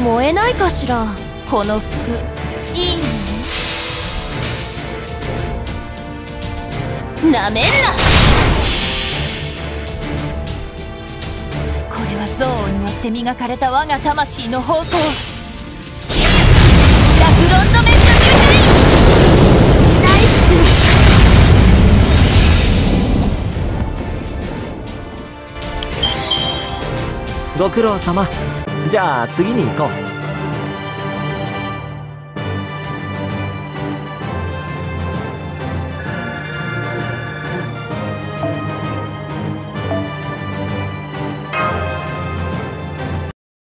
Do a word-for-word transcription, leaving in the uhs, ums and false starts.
燃えないかしら、この服。いいの？なめんな！これは憎悪によって磨かれた我が魂の宝刀。ラフロンドメント・デュヘイ！ナイス！ご苦労様。じゃあ次に行こう。